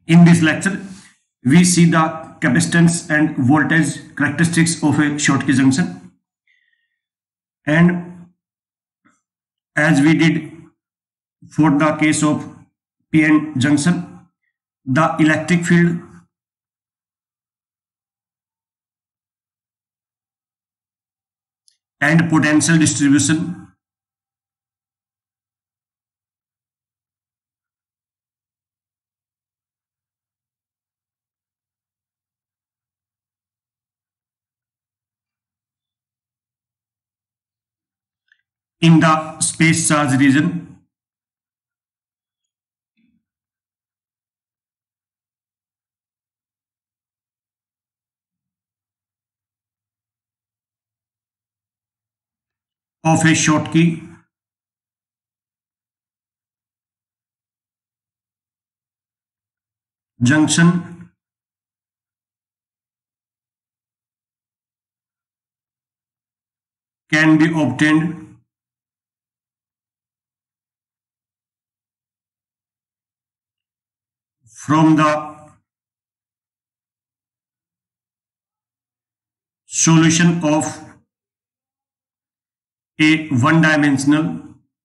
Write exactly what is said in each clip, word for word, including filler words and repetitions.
In this lecture, we see the capacitance and voltage characteristics of a Schottky junction. And as we did for the case of P N junction, the electric field and potential distribution in the space charge region of a Schottky junction can be obtained from the solution of a one-dimensional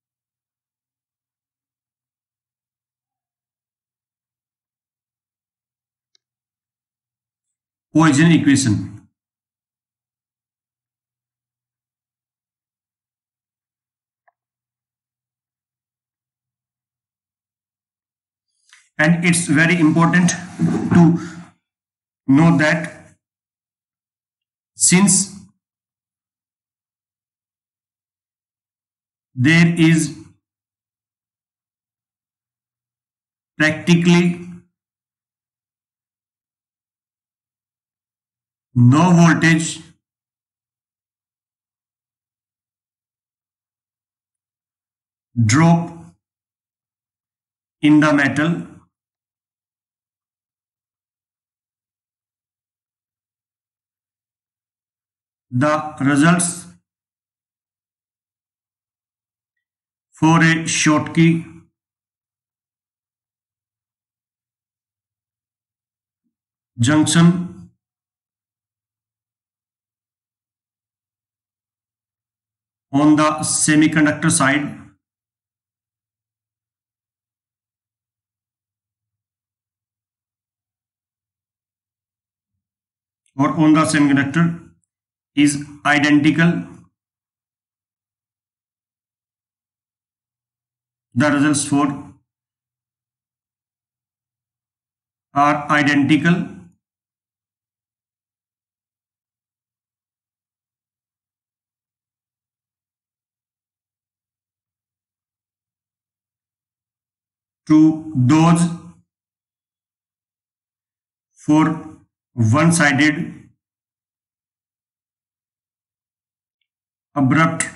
Poisson equation. And it's very important to know that since there is practically no voltage drop in the metal, the results for a Schottky junction on the semiconductor side or on the semiconductor is identical. The results for are identical to those for one-sided abrupt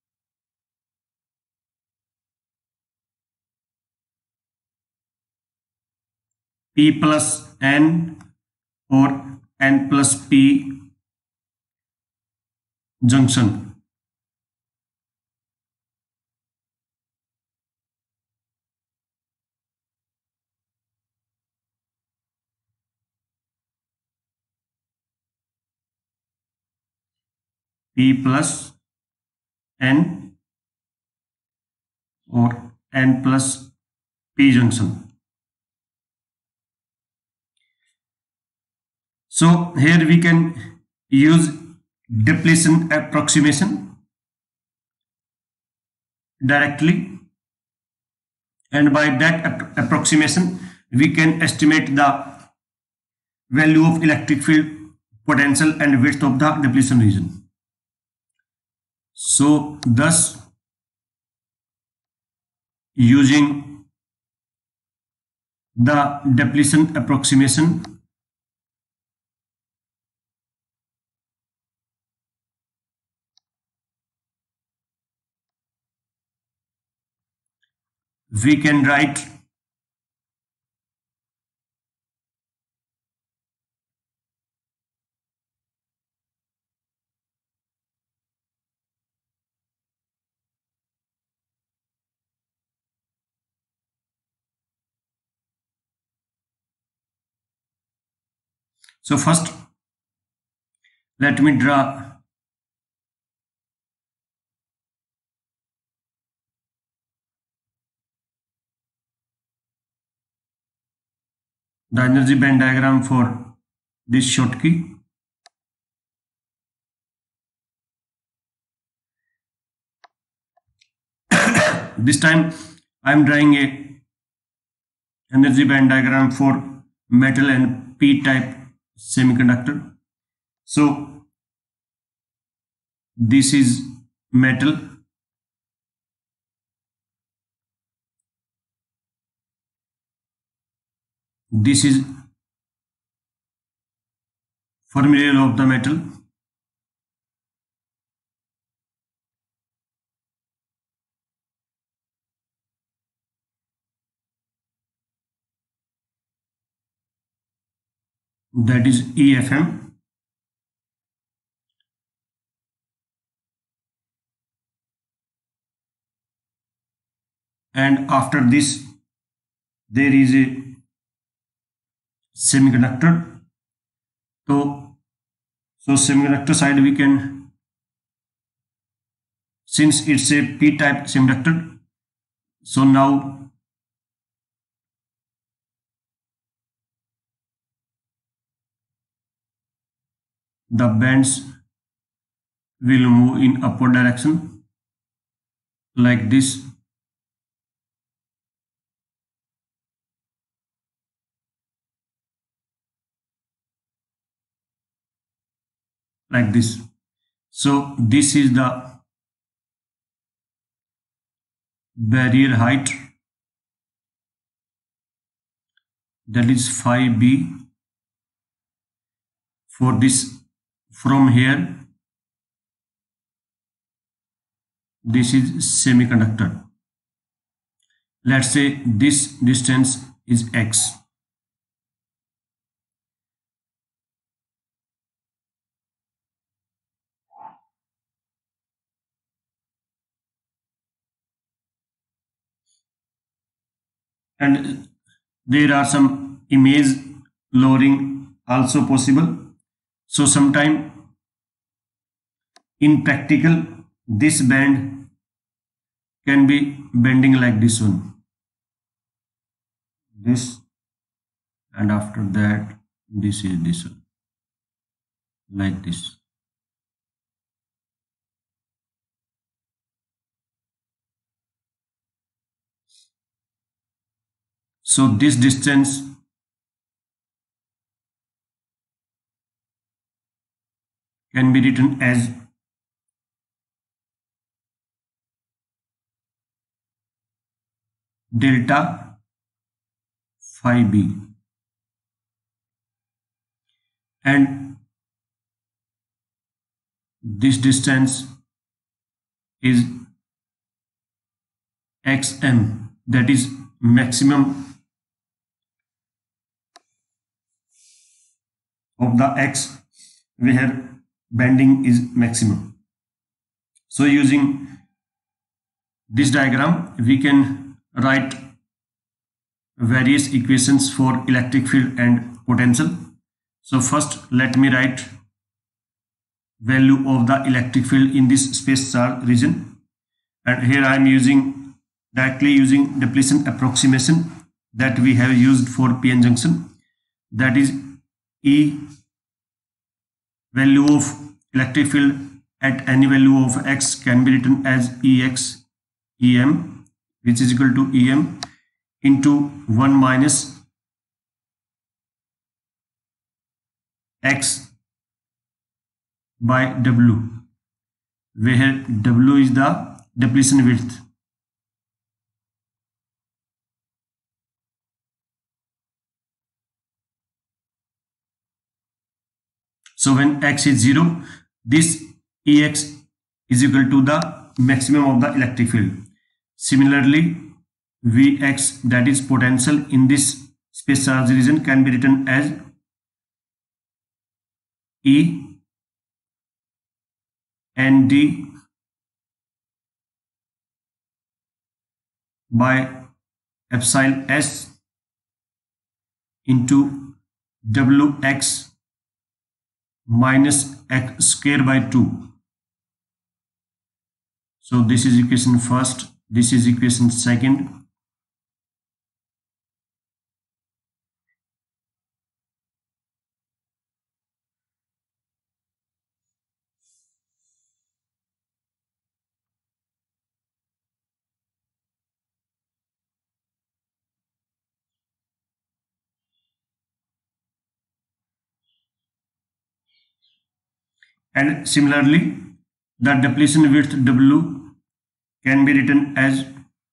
P plus N or N plus P junction. P plus N or N plus P junction. So here we can use depletion approximation directly, and by that ap approximation we can estimate the value of electric field potential and width of the depletion region. So thus, using the depletion approximation, we can write So first, let me draw the energy band diagram for this Schottky. This time I am drawing a energy band diagram for metal and p-type semiconductor. So this is metal, this is formula of the metal, that is E F M, and after this there is a semiconductor. So, so semiconductor side we can, since it's a p-type semiconductor, so now the bands will move in upward direction like this. Like this. So this is the barrier height, that is phi b for this. From here, this is semiconductor. Let's say this distance is x. And there are some image lowering also possible. So sometime in practical, this band can be bending like this one, this, and after that this is this one, like this. So this distance can be written as delta phi b, and this distance is xm, that is maximum of the x where bending is maximum. So using this diagram we can write various equations for electric field and potential. So first let me write value of the electric field in this space charge region, and here I am using directly using depletion approximation that we have used for p-n junction, that is E value of electric field at any value of x can be written as Ex Em, which is equal to Em into one minus x by W, where W is the depletion width. So when x is zero, this Ex is equal to the maximum of the electric field. Similarly, Vx, that is potential in this space charge region, can be written as E N D by epsilon s into Wx minus x square by two. So this is equation first, this is equation second. And similarly, the depletion width W can be written as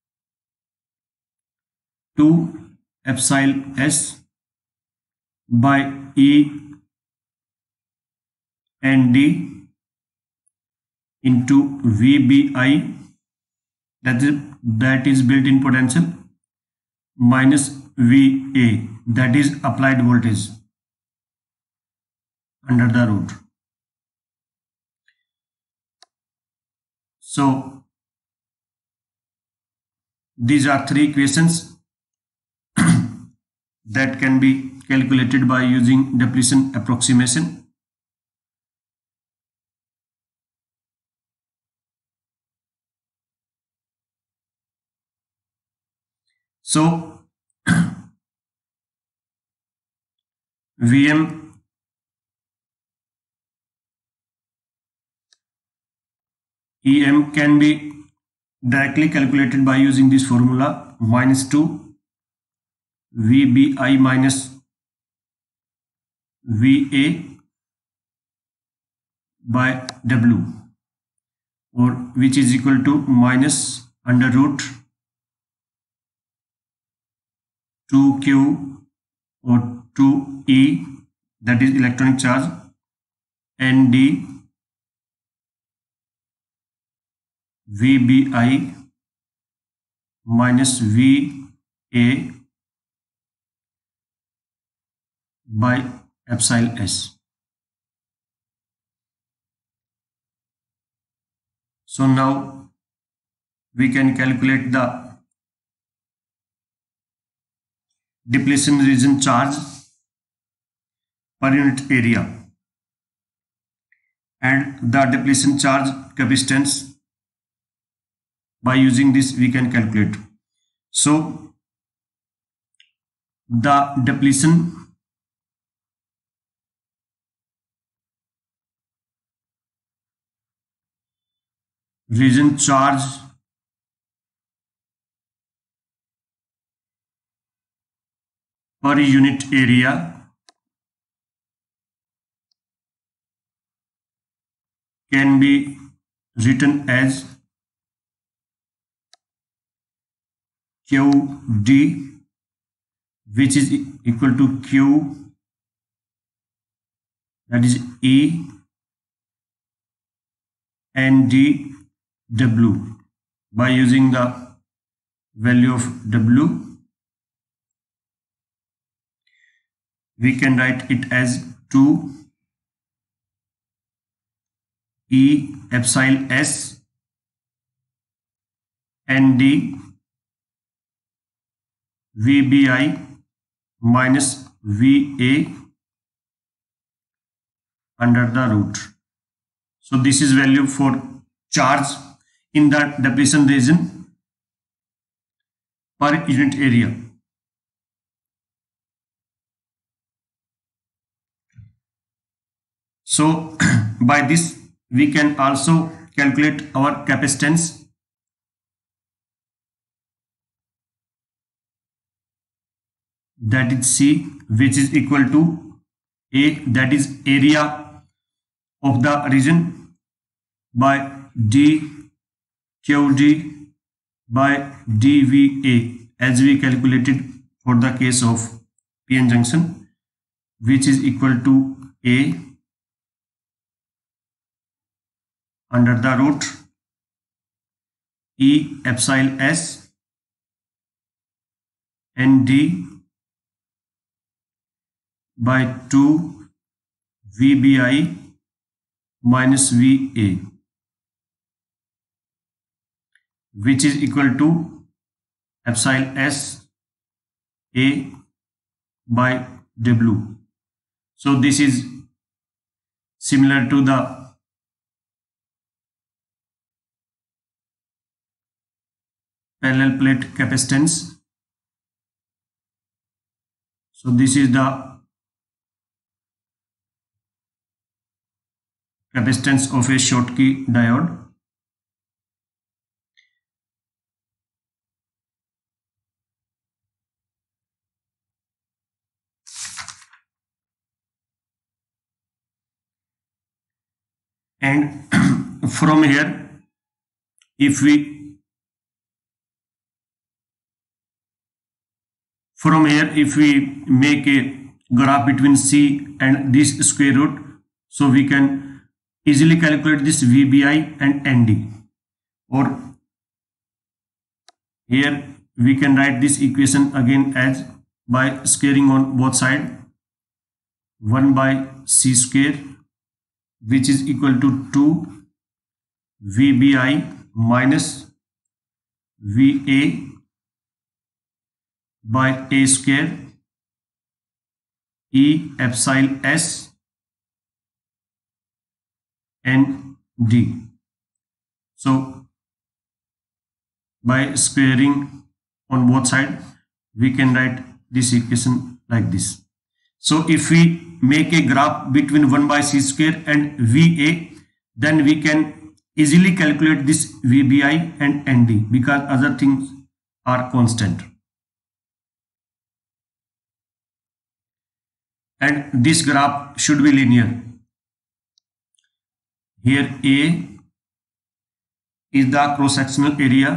two epsilon S by E and D into V B I, that is, that is built-in potential, minus V A, that is applied voltage under the root. So these are three equations that can be calculated by using depletion approximation. So V M E M can be directly calculated by using this formula, minus two V B I minus V A by W, or which is equal to minus under root two Q or two E, that is electronic charge, N D V B I minus V A by epsilon S. So now we can calculate the depletion region charge per unit area and the depletion charge capacitance. By using this we can calculate. So the depletion region charge per unit area can be written as Q D, which is equal to Q, that is E, and D W. By using the value of W, we can write it as two E epsilon S N D V B I minus V A under the root. So this is value for charge in the depletion region per unit area. So by this we can also calculate our capacitance. That is C, which is equal to A, that is area of the region, by D Q D by D V A, as we calculated for the case of P N junction, which is equal to A under the root E epsilon S N D by two V B I minus V A, which is equal to epsilon S A by W. So this is similar to the parallel plate capacitance. So this is the capacitance of a Schottky diode. And from here, if we from here if we make a graph between C and this square root, so we can easily calculate this V B I and N D. Or here we can write this equation again as by squaring on both sides, one by C square, which is equal to two V B I minus V A by A square E epsilon S N D. So by squaring on both sides, we can write this equation like this. So if we make a graph between one by C square and V A, then we can easily calculate this V B I and N D because other things are constant. And this graph should be linear. Here A is the cross-sectional area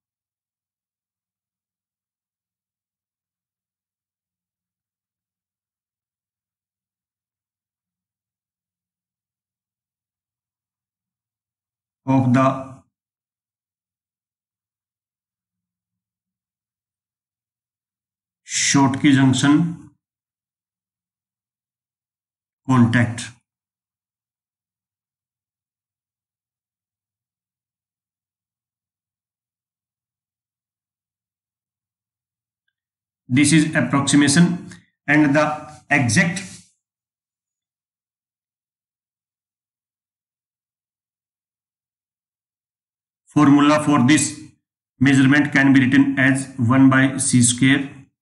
of the Schottky junction contact. This is approximation, and the exact formula for this measurement can be written as one by C square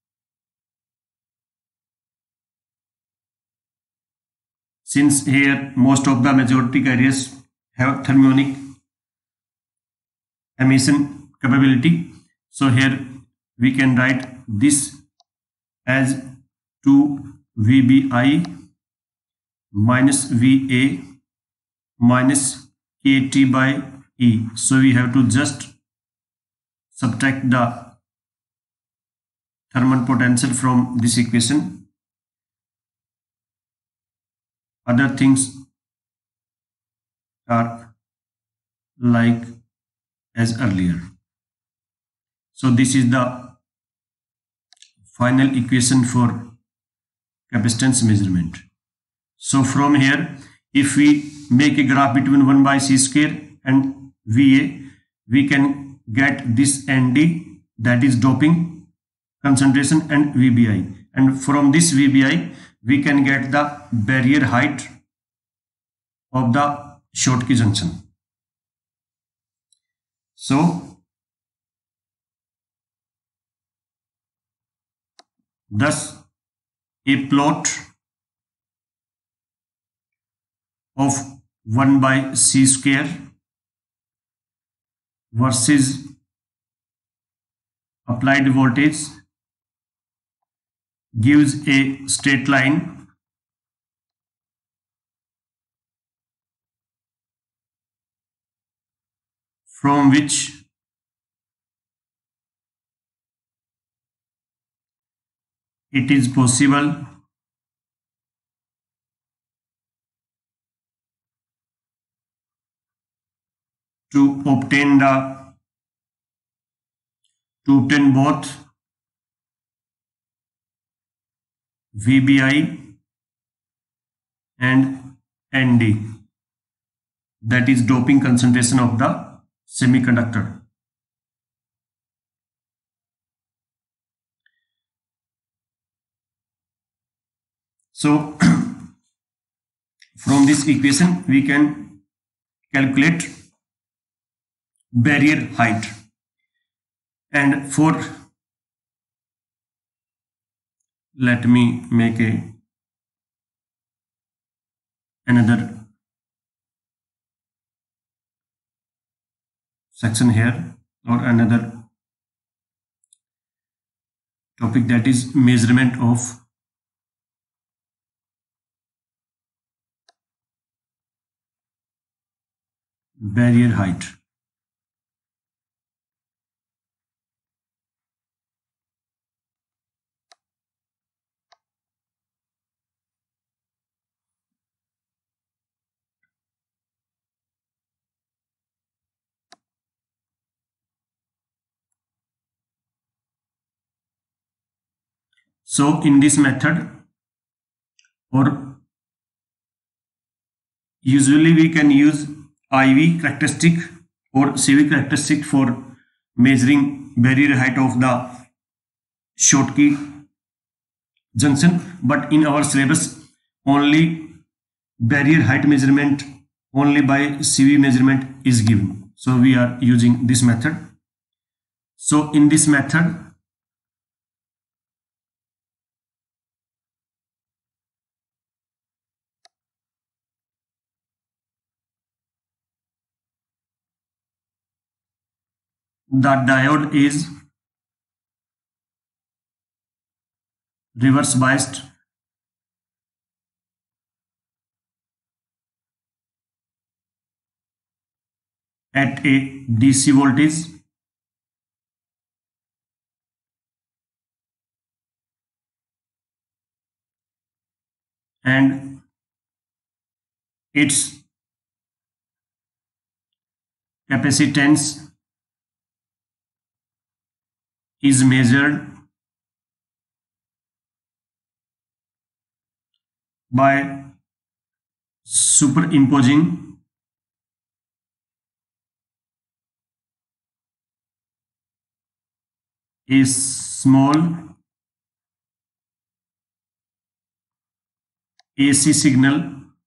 since here most of the majority carriers have thermionic emission capability. So here we can write this as two V B I minus V A minus K T by E. So we have to just subtract the thermal potential from this equation. Other things are like as earlier. So this is the final equation for capacitance measurement. So from here, if we make a graph between one by C square and V A, we can get this N D, that is doping concentration, and V B I. And from this V B I, we can get the barrier height of the Schottky junction. So thus a plot of one by C square versus applied voltage gives a straight line from which it is possible to obtain the to obtain both V B I and N D, that is doping concentration of the semiconductor. So From this equation we can calculate barrier height. And for, let me make a another section here, or another topic, that is measurement of barrier height. So in this method, or usually we can use I V characteristic or C V characteristic for measuring barrier height of the Schottky junction, but in our syllabus only barrier height measurement only by C V measurement is given, so we are using this method. So in this method, the diode is reverse biased at a D C voltage and its capacitance is measured by superimposing a small A C signal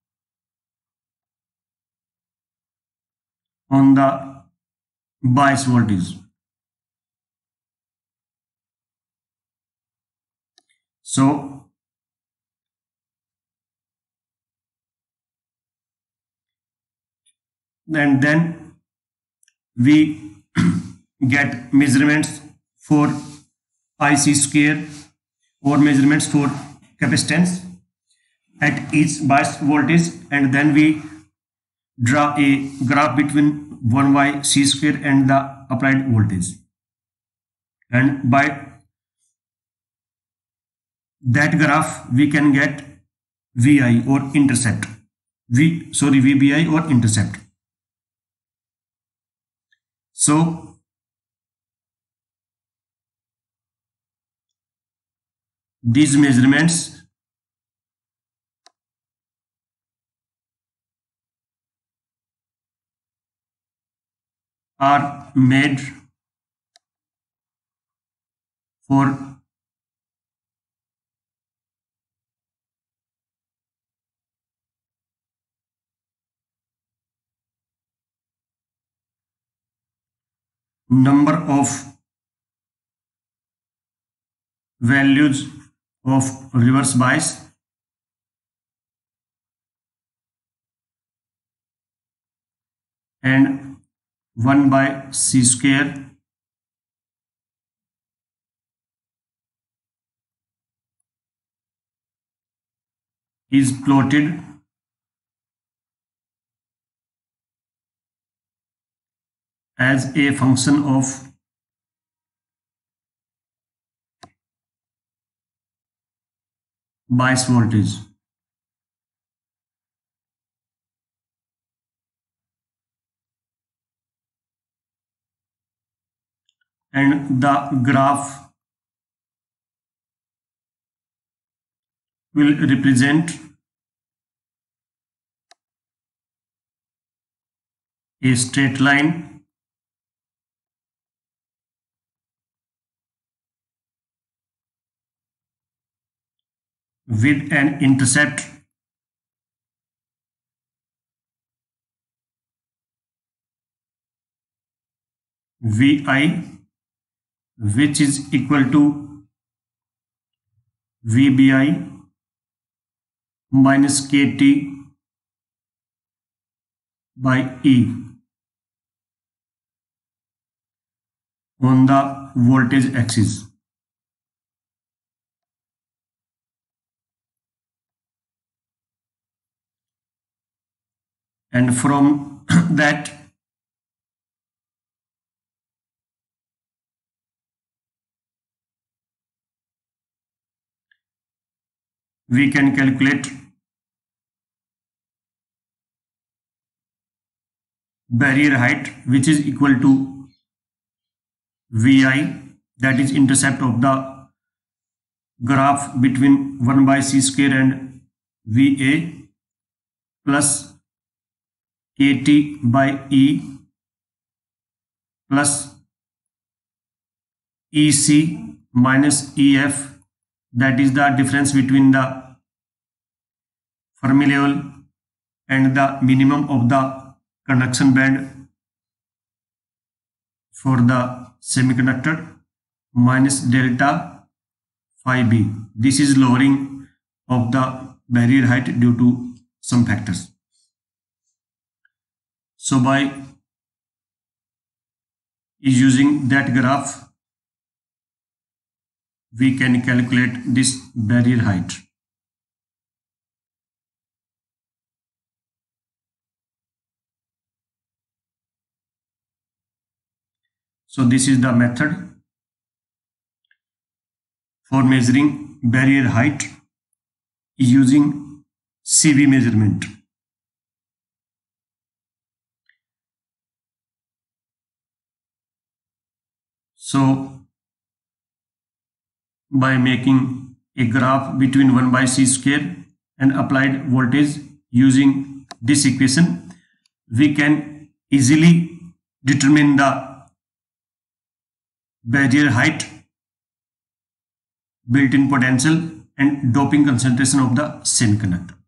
on the bias voltage. So and then we get measurements for I C square or measurements for capacitance at each bias voltage, and then we draw a graph between one by C square and the applied voltage, and by that graph we can get V I or intercept, V sorry V B I or intercept. So these measurements are made for number of values of reverse bias and one by C square is plotted as a function of bias voltage. And the graph will represent a straight line with an intercept Vi, which is equal to Vbi minus Kt by E on the voltage axis. And from that we can calculate barrier height, which is equal to Vi, that is intercept of the graph between one by c square and Va, plus Kt by E plus Ec minus Ef, that is the difference between the Fermi level and the minimum of the conduction band for the semiconductor, minus delta phi b. This is lowering of the barrier height due to some factors. So by using that graph, we can calculate this barrier height. So this is the method for measuring barrier height using C V measurement. So by making a graph between one by c square and applied voltage using this equation, we can easily determine the barrier height, built-in potential and doping concentration of the semiconductor.